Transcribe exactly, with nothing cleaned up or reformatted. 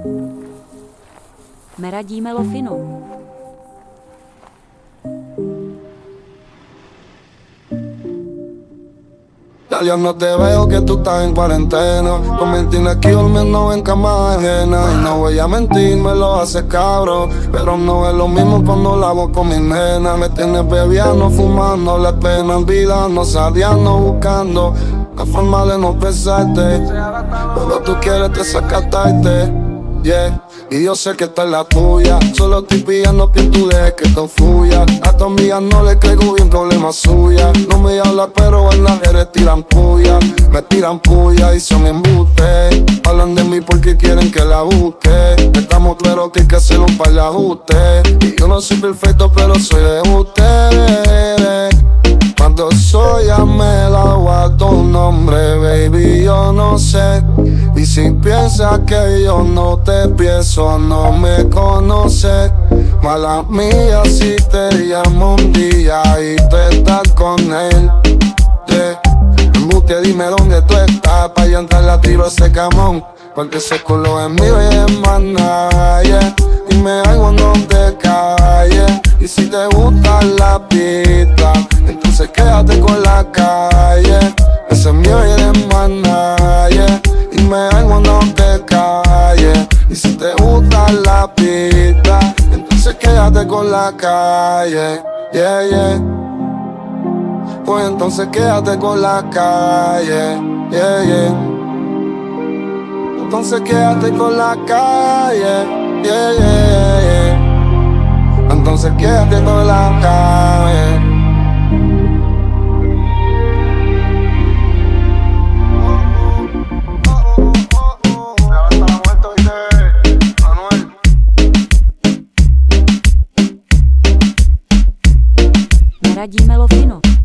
Me radímelo fino. Ya yo no te veo que tú estás en cuarentena. Convertirme aquí durmiendo en cama ajena. Y no voy a mentir, me lo haces cabrón, pero no es lo mismo cuando la hago con mi nena. Me tienes bebiendo, fumando, la pena olvidando, saliendo, buscando la forma de no pensarte. Pero tú quieres te sacatarte, yeah. Y yo sé que esta es la tuya. Solo estoy pidiendo que tú dejes que esto fluya. A tu amiga no le caigo bien, problema suya. No me habla pero en las redes tiran puya. Me tiran puya y son embustes. Hablan de mí porque quieren que la busque. Estamos claros que hay que hacer un par de ajustes. Y yo no soy perfecto pero soy de ustedes. Cuando soy a me la hago a tu nombre, baby, yo no sé. Y si piensas que yo no te pienso, no me conoces. Mala mía si te llamo un día y tú estás con él, yeah. Embuste, dime dónde tú estás, pa' yo entrar la tiro ese camón. Porque ese culo es mío y es más nadie. Dime algo, no te calles. Y si te gusta la pista, entonces quédate con la calle. Ese es mío y eres más nadie. Dime algo, no te calles. Y si te gusta la pista, entonces quédate con la calle, yeah, yeah. Pues entonces quédate con la calle, yeah, yeah. Entonces quédate con la calle, yeah, yeah, yeah. Entonces quédate con la calle. Me radímelo fino.